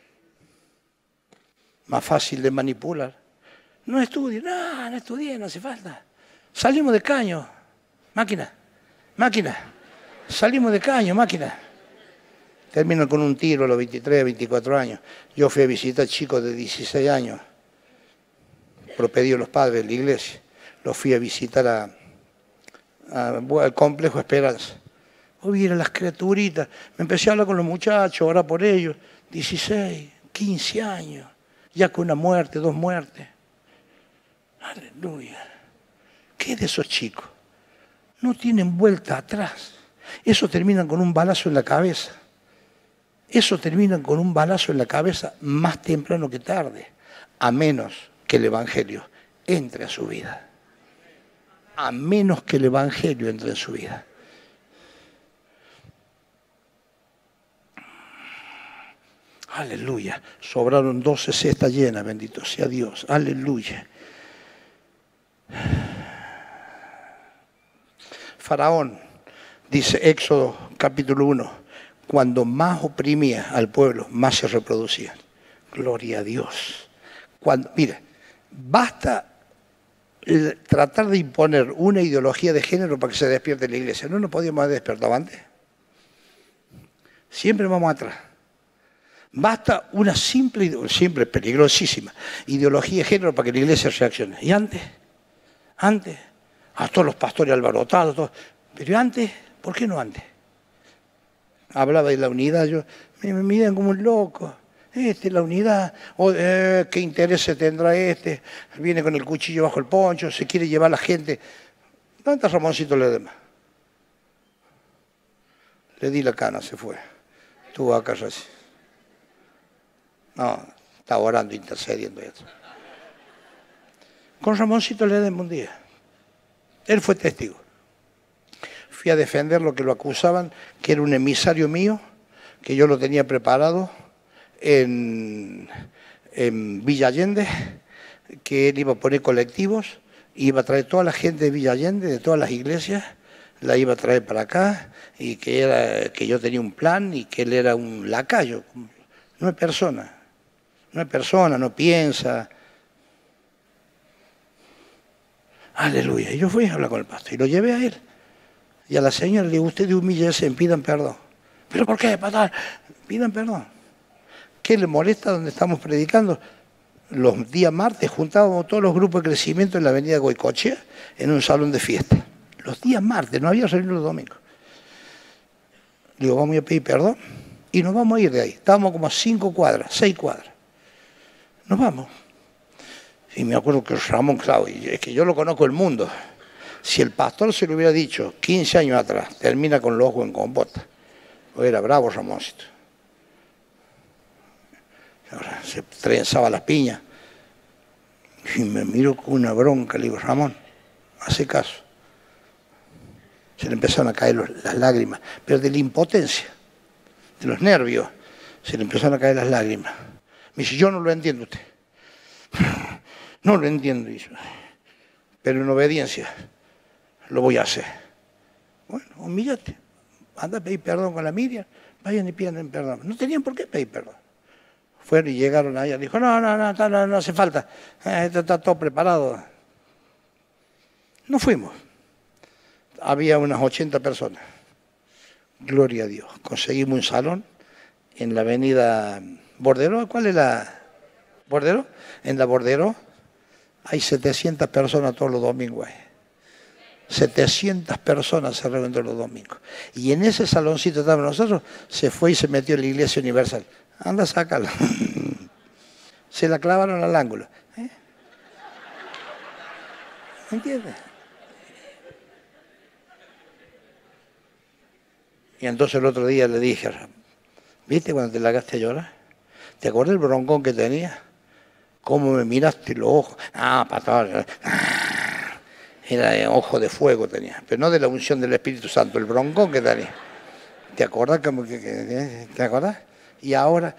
más fácil de manipular. No estudie, no, no estudié, no hace falta. Salimos de caño, máquina, máquina. Salimos de caño, máquina. Terminan con un tiro a los veintitrés, veinticuatro años. Yo fui a visitar chicos de dieciséis años, por pedido de los padres de la iglesia. Los fui a visitar a, a, al complejo Esperanza. Hoy eran las criaturitas. Me empecé a hablar con los muchachos, orar por ellos. dieciséis, quince años. Ya con una muerte, dos muertes. Aleluya. ¿Qué de esos chicos? No tienen vuelta atrás. Eso terminan con un balazo en la cabeza. Eso terminan con un balazo en la cabeza más temprano que tarde. A menos que el Evangelio entre a su vida. A menos que el Evangelio entre en su vida. Aleluya. Sobraron doce cestas llenas, bendito sea Dios. Aleluya. Faraón, dice Éxodo capítulo uno, cuando más oprimía al pueblo, más se reproducía. Gloria a Dios. Cuando, mire, basta tratar de imponer una ideología de género para que se despierte la iglesia. No nos podíamos haber despertado antes. Siempre vamos atrás. Basta una simple, simple, peligrosísima ideología de género para que la iglesia reaccione. ¿Y antes? Antes, a todos los pastores alborotados, todos. Pero antes, ¿por qué no antes? Hablaba de la unidad, yo, me, me miran como un loco. Este, la unidad, o, eh, ¿qué interés tendrá este? Viene con el cuchillo bajo el poncho, se quiere llevar a la gente. ¿Dónde está Ramoncito Ledesma? Le di la cana, se fue. Estuvo acá así. No, estaba orando, intercediendo. Esto. Con Ramoncito Ledesma un día. Él fue testigo. Fui a defender lo que lo acusaban, que era un emisario mío, que yo lo tenía preparado en, en Villa Allende, que él iba a poner colectivos, iba a traer toda la gente de Villa Allende, de todas las iglesias, la iba a traer para acá, y que, era, que yo tenía un plan y que él era un lacayo. No es persona, no es persona, no piensa. Aleluya. Y yo fui a hablar con el pastor y lo llevé a él. Y a la señora le digo, ustedes humíllense, pidan perdón. ¿Pero por qué, pastor? Pidan perdón. ¿Qué le molesta donde estamos predicando? Los días martes juntábamos todos los grupos de crecimiento en la avenida Goicoechea en un salón de fiesta. Los días martes, no había reunión los domingos. Le digo, vamos a pedir perdón y nos vamos a ir de ahí. Estábamos como a cinco cuadras, seis cuadras. Nos vamos. Y me acuerdo que Ramón, claro, es que yo lo conozco el mundo. Si el pastor se lo hubiera dicho quince años atrás, termina con los ojos en compota. O era bravo Ramoncito. Ahora se trenzaba las piñas. Y me miró con una bronca, le digo, Ramón, hace caso. Se le empezaron a caer los, las lágrimas, pero de la impotencia, de los nervios, se le empezaron a caer las lágrimas. Me dice, yo no lo entiendo usted. No lo entiendo, dice. Pero en obediencia lo voy a hacer. Bueno, humíllate. Anda a pedir perdón con la Miriam. Vayan y pidan perdón. No tenían por qué pedir perdón. Fueron y llegaron allá. Dijo, no, no, no, no, no, no hace falta. Eh, esto está todo preparado. No fuimos. Había unas ochenta personas. Gloria a Dios. Conseguimos un salón en la avenida Bordero. ¿Cuál es la? ¿Bordero? En la Bordero hay setecientas personas todos los domingos. setecientas personas se reúnen todos los domingos. Y en ese saloncito estábamos nosotros, se fue y se metió en la Iglesia Universal. Anda, sácala. Se la clavaron al ángulo. ¿Eh? ¿Entiendes? Y entonces el otro día le dije, ¿viste cuando te largaste a llorar? ¿Te acuerdas del broncón que tenía? ¿Cómo me miraste los ojos? Ah, pastor. Era de ojo de fuego tenía, pero no de la unción del Espíritu Santo, el broncón que tenía. ¿Te acuerdas? Que, que, ¿Te acuerdas? Y ahora,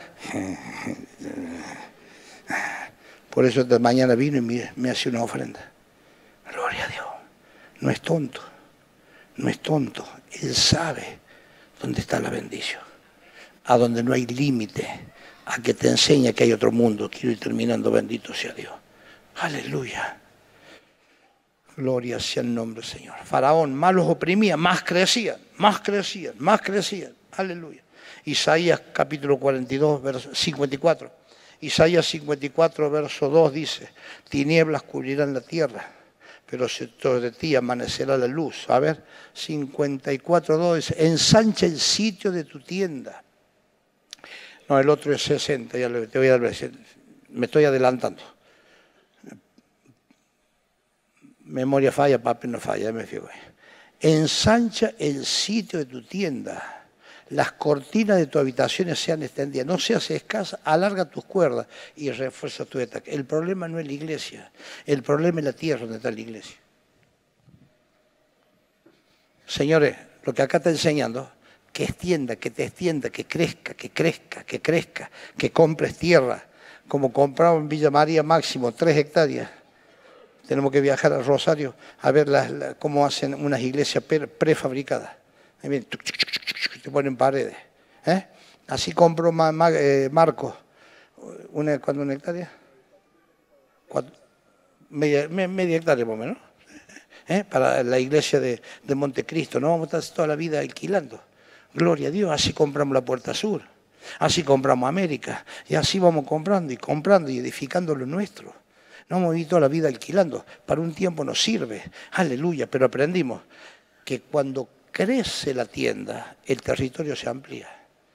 por eso esta mañana vino y me, me hace una ofrenda. Gloria a Dios. No es tonto, no es tonto. Él sabe donde está la bendición, a donde no hay límite, a que te enseña que hay otro mundo. Quiero ir terminando, bendito sea Dios. Aleluya. Gloria sea el nombre del Señor. Faraón más los oprimía, más crecían, más crecían, más crecían. Aleluya. Isaías capítulo cuarenta y dos, verso cincuenta y cuatro. Isaías cincuenta y cuatro, verso dos dice, tinieblas cubrirán la tierra, pero sobre ti amanecerá la luz. A ver, cincuenta y cuatro, dos dice, ensancha el sitio de tu tienda. No, el otro es sesenta, ya te voy a dar, me estoy adelantando. Memoria falla, papel no falla, ya me fijo. Ensancha el sitio de tu tienda. Las cortinas de tu habitación sean extendidas. No seas escasa, alarga tus cuerdas y refuerza tu ataque. El problema no es la iglesia, el problema es la tierra donde está la iglesia. Señores, lo que acá está enseñando, que extienda, que te extienda, que crezca, que crezca, que crezca, que compres tierra, como compramos en Villa María máximo, tres hectáreas. Tenemos que viajar a Rosario a ver las, las, cómo hacen unas iglesias prefabricadas. Ahí vienen, te ponen paredes. ¿eh? Así compró ma, ma, eh, Marcos. Una, ¿Cuánto una hectárea? Cuatro, media, media hectárea más o menos. ¿eh? Para la iglesia de, de Montecristo. No vamos a estar toda la vida alquilando. Gloria a Dios. Así compramos la Puerta Sur. Así compramos América. Y así vamos comprando y comprando y edificando lo nuestro. No hemos vivido toda la vida alquilando. Para un tiempo nos sirve. Aleluya. Pero aprendimos que cuando crece la tienda, el territorio se amplía.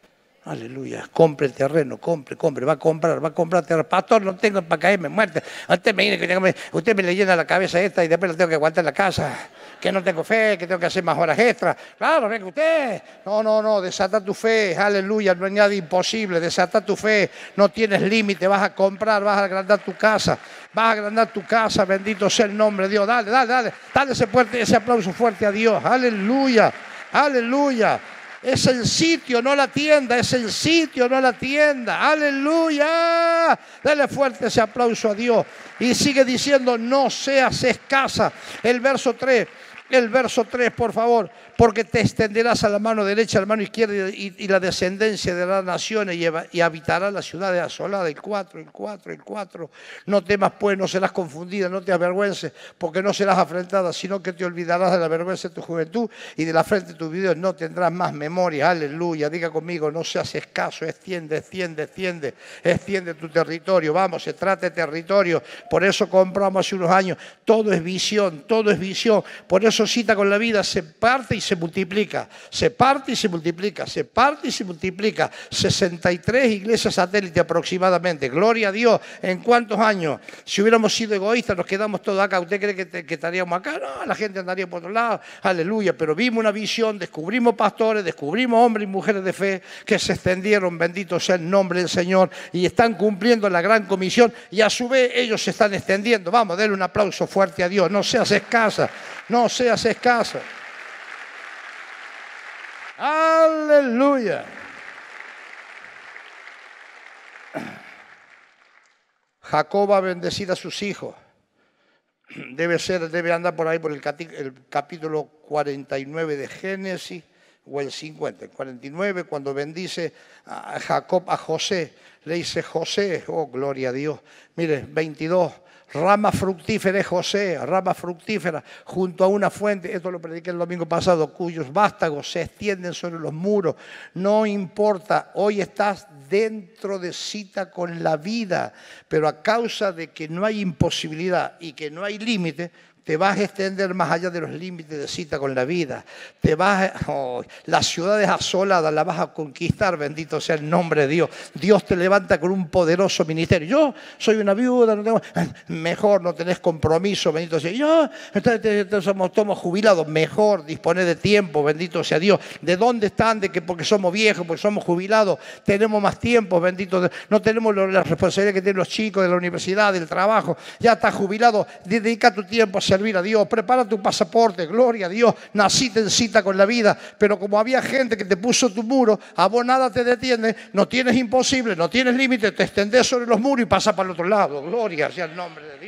Aleluya. Compre el terreno, compre, compre. Va a comprar, va a comprar terreno. Pastor, no tengo para caerme muerte. Usted me, que usted me le llena la cabeza esta y después la tengo que aguantar en la casa. Que no tengo fe, que tengo que hacer más horas extras. Claro, venga usted. No, no, no, desata tu fe. Aleluya, no hay nada imposible. Desata tu fe. No tienes límite. Vas a comprar, vas a agrandar tu casa. Vas a agrandar tu casa. Bendito sea el nombre de Dios. Dale, dale, dale. Dale ese, fuerte, ese aplauso fuerte a Dios. Aleluya, aleluya. Es el sitio, no la tienda. Es el sitio, no la tienda. ¡Aleluya! Dale fuerte ese aplauso a Dios. Y sigue diciendo, no seas escasa. El verso tres. El verso tres, por favor. Porque te extenderás a la mano derecha, a la mano izquierda y, y la descendencia de las naciones y, y habitará las ciudades asoladas. El cuatro, el cuatro, el cuatro. No temas pues, no serás confundida, no te avergüences, porque no serás afrentada, sino que te olvidarás de la vergüenza de tu juventud y de la frente de tus videos no tendrás más memoria. Aleluya. Diga conmigo, no seas escaso, extiende, extiende, extiende, extiende tu territorio. Vamos, se trata de territorio. Por eso compramos hace unos años. Todo es visión, todo es visión. Por eso Cita con la Vida se parte y se multiplica, se parte y se multiplica, se parte y se multiplica. sesenta y tres iglesias satélite aproximadamente. Gloria a Dios. ¿En cuántos años? Si hubiéramos sido egoístas, nos quedamos todos acá. ¿Usted cree que, te, que estaríamos acá? No, la gente andaría por otro lado. Aleluya. Pero vimos una visión, descubrimos pastores, descubrimos hombres y mujeres de fe que se extendieron, bendito sea el nombre del Señor, y están cumpliendo la gran comisión y a su vez ellos se están extendiendo. Vamos, denle un aplauso fuerte a Dios. No seas escasa, no seas escasa. Aleluya. Jacob va a bendecir a sus hijos. Debe ser, debe andar por ahí por el, el capítulo cuarenta y nueve de Génesis o el cincuenta. El cuarenta y nueve, cuando bendice a Jacob a José, le dice José, oh gloria a Dios. Mire, veintidós. Rama fructífera es José, rama fructífera junto a una fuente, esto lo prediqué el domingo pasado, cuyos vástagos se extienden sobre los muros. No importa, hoy estás dentro de Cita con la Vida, pero a causa de que no hay imposibilidad y que no hay límite, te vas a extender más allá de los límites de Cita con la Vida. Te vas a, oh, las ciudades asoladas las vas a conquistar, bendito sea el nombre de Dios. Dios te levanta con un poderoso ministerio. Yo soy una viuda, no tengo, mejor no tenés compromiso, bendito sea. Yo somos, somos jubilados, mejor disponer de tiempo, bendito sea Dios. ¿De dónde están? De que porque somos viejos, porque somos jubilados, tenemos más tiempo, bendito. No tenemos la responsabilidad que tienen los chicos de la universidad, del trabajo. Ya estás jubilado, dedica tu tiempo a servir a Dios, prepara tu pasaporte, gloria a Dios, naciste en Cita con la Vida, pero como había gente que te puso tu muro, a vos nada te detiene, no tienes imposible, no tienes límite, te extendés sobre los muros y pasas para el otro lado, gloria sea el nombre de Dios.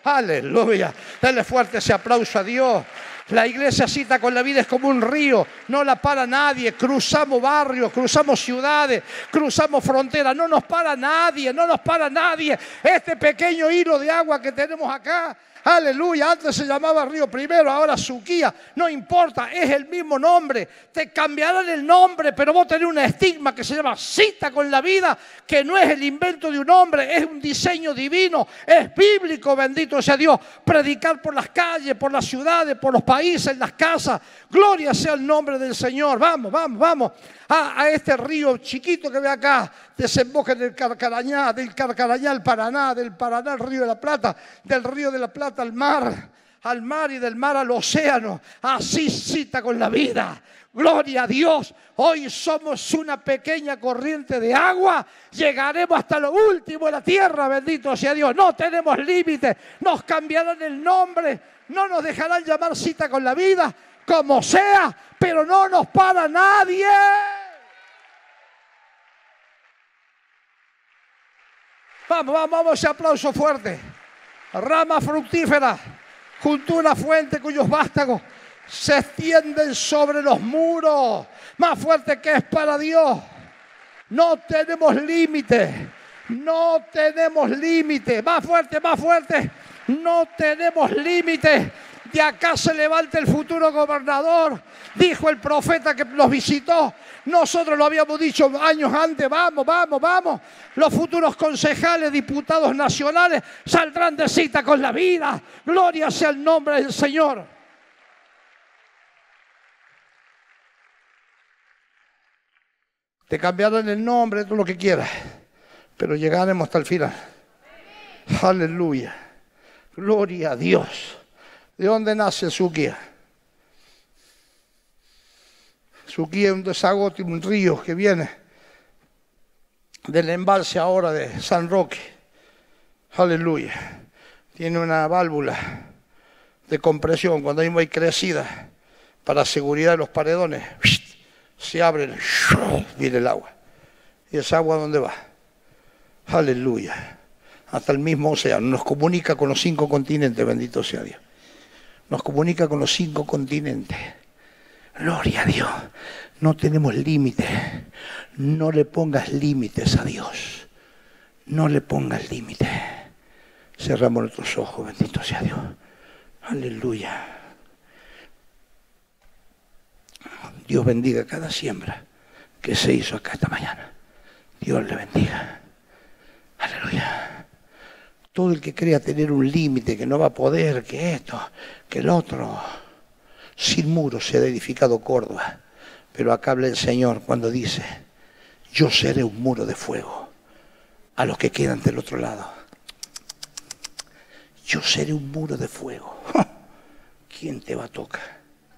Aleluya. Dale fuerte ese aplauso a Dios. La iglesia Cita con la Vida es como un río, no la para nadie. Cruzamos barrios, cruzamos ciudades, cruzamos fronteras, no nos para nadie, no nos para nadie. Este pequeño hilo de agua que tenemos acá, aleluya, antes se llamaba Río Primero, ahora Suquía, no importa, es el mismo nombre. Te cambiarán el nombre, pero vos tenés un estigma que se llama Cita con la Vida, que no es el invento de un hombre, es un diseño divino, es bíblico, bendito sea Dios. Predicar por las calles, por las ciudades, por los países, las casas, gloria sea el nombre del Señor. Vamos, vamos, vamos a, a este río chiquito que ve acá, desemboca del Carcarañá, del Carcarañá al Paraná, del Paraná al Río de la Plata, del Río de la Plata al mar, al mar y del mar al océano. Así Cita con la Vida. Gloria a Dios. Hoy somos una pequeña corriente de agua. Llegaremos hasta lo último de la tierra, bendito sea Dios. No tenemos límites. Nos cambiarán el nombre. No nos dejarán llamar Cita con la Vida, como sea, pero no nos para nadie. Vamos, vamos, vamos, ese aplauso fuerte. Rama fructífera, junto a una fuente cuyos vástagos se extienden sobre los muros. Más fuerte que es para Dios. No tenemos límite. No tenemos límite. Más fuerte, más fuerte. No tenemos límite. De acá se levanta el futuro gobernador. Dijo el profeta que nos visitó. Nosotros lo habíamos dicho años antes. Vamos, vamos, vamos. Los futuros concejales, diputados nacionales saldrán de Cita con la Vida. Gloria sea el nombre del Señor. Te cambiarán el nombre, todo lo que quieras, pero llegaremos hasta el final. Aleluya. Gloria a Dios. ¿De dónde nace Suquía? Suquía es un desagote, un río que viene del embalse ahora de San Roque. Aleluya. Tiene una válvula de compresión. Cuando hay crecida, para seguridad de los paredones, se abre, viene el agua. ¿Y esa agua dónde va? Aleluya. Hasta el mismo océano. Nos comunica con los cinco continentes, bendito sea Dios. Nos comunica con los cinco continentes. Gloria a Dios. No tenemos límites. No le pongas límites a Dios. No le pongas límites. Cerramos nuestros ojos, bendito sea Dios. Aleluya. Dios bendiga cada siembra que se hizo acá esta mañana. Dios le bendiga. Aleluya. Todo el que crea tener un límite, que no va a poder, que esto, que el otro. Sin muros se ha edificado Córdoba. Pero acá habla el Señor cuando dice: yo seré un muro de fuego a los que quedan del otro lado. Yo seré un muro de fuego. ¿Quién te va a tocar?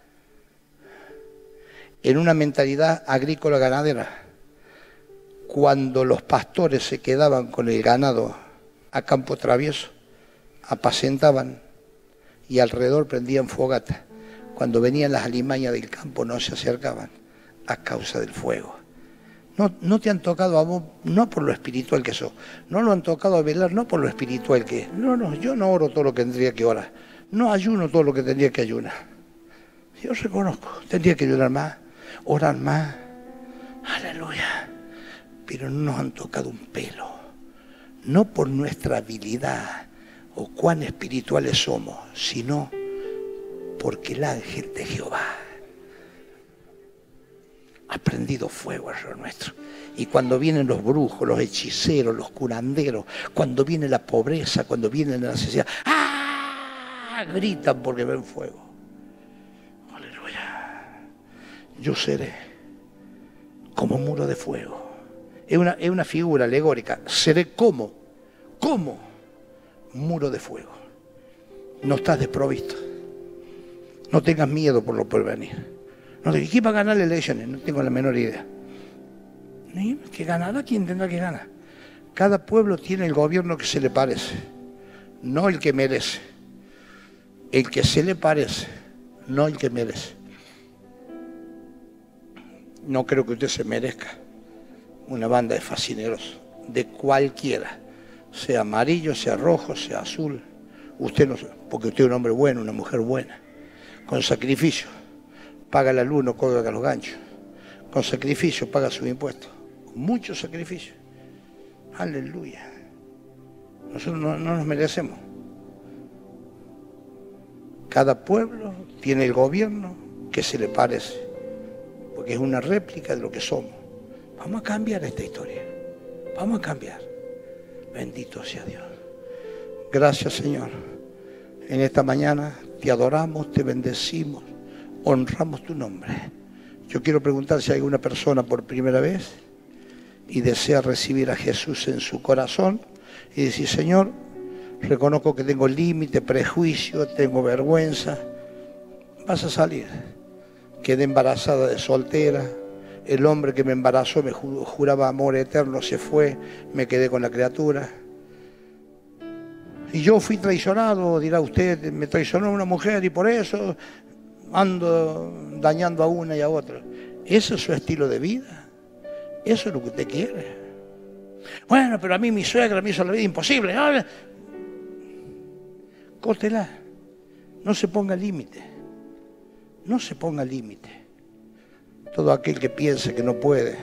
En una mentalidad agrícola ganadera, cuando los pastores se quedaban con el ganado a campo travieso, apacentaban y alrededor prendían fogata. Cuando venían las alimañas del campo no se acercaban a causa del fuego. No, no te han tocado a vos, no por lo espiritual que sos, no lo han tocado a velar, no por lo espiritual que es. No, no, yo no oro todo lo que tendría que orar, no ayuno todo lo que tendría que ayunar. Yo reconozco, tendría que ayunar más, orar más, aleluya, pero no nos han tocado un pelo, no por nuestra habilidad o cuán espirituales somos, sino porque el ángel de Jehová ha prendido fuego alrededor nuestro. Y cuando vienen los brujos, los hechiceros, los curanderos, cuando viene la pobreza, cuando viene la necesidad, ¡ah!, gritan porque ven fuego. Yo seré como muro de fuego. Es una, es una figura alegórica. Seré como, como muro de fuego. No estás desprovisto. No tengas miedo por lo por venir. No te ¿quién va a ganar las elecciones? No tengo la menor idea. ¿Qué ganará? ¿Quién tendrá que ganar? Cada pueblo tiene el gobierno que se le parece, no el que merece. El que se le parece, no el que merece. No creo que usted se merezca una banda de fascineros, de cualquiera, sea amarillo, sea rojo, sea azul, Usted no, porque usted es un hombre bueno, una mujer buena. Con sacrificio, paga la luz, no colga los ganchos. Con sacrificio, paga sus impuestos. Con mucho sacrificio. Aleluya. Nosotros no, no nos merecemos. Cada pueblo tiene el gobierno que se le parece, porque es una réplica de lo que somos. Vamos a cambiar esta historia. Vamos a cambiar. Bendito sea Dios. Gracias, Señor. En esta mañana te adoramos, te bendecimos, honramos tu nombre. Yo quiero preguntar si hay alguna persona por primera vez y desea recibir a Jesús en su corazón y decir, Señor, reconozco que tengo límite, prejuicio, tengo vergüenza. Vas a salir. Quedé embarazada de soltera. El hombre que me embarazó me juraba amor eterno, se fue, me quedé con la criatura. Y yo fui traicionado, dirá usted, me traicionó una mujer y por eso ando dañando a una y a otra. ¿Eso es su estilo de vida? ¿Eso es lo que usted quiere? Bueno, pero a mí mi suegra me hizo la vida imposible. Córtela. No se ponga límite. No se ponga límite. Todo aquel que piense que no puede,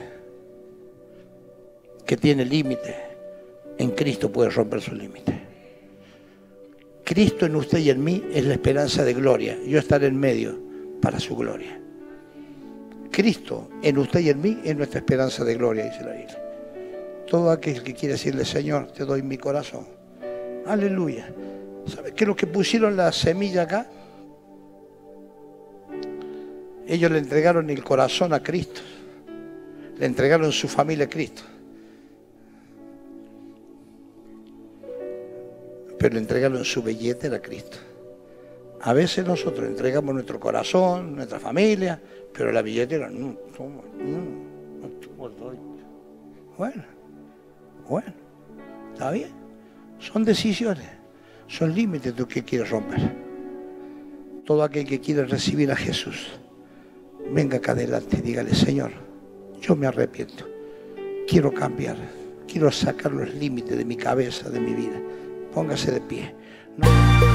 que tiene límite, en Cristo puede romper su límite. Cristo en usted y en mí es la esperanza de gloria. Yo estaré en medio para su gloria. Cristo en usted y en mí es nuestra esperanza de gloria, dice la Biblia. Todo aquel que quiere decirle, Señor, te doy mi corazón. Aleluya. ¿Sabes qué? Los que pusieron la semilla acá, ellos le entregaron el corazón a Cristo. Le entregaron su familia a Cristo. Pero le entregaron su billetera a Cristo. A veces nosotros entregamos nuestro corazón, nuestra familia, pero la billetera no. no, no. Bueno, bueno, está bien. Son decisiones, son límites de que quieres romper. Todo aquel que quiere recibir a Jesús, venga acá adelante y dígale, Señor, yo me arrepiento, quiero cambiar, quiero sacar los límites de mi cabeza, de mi vida. Póngase de pie. No.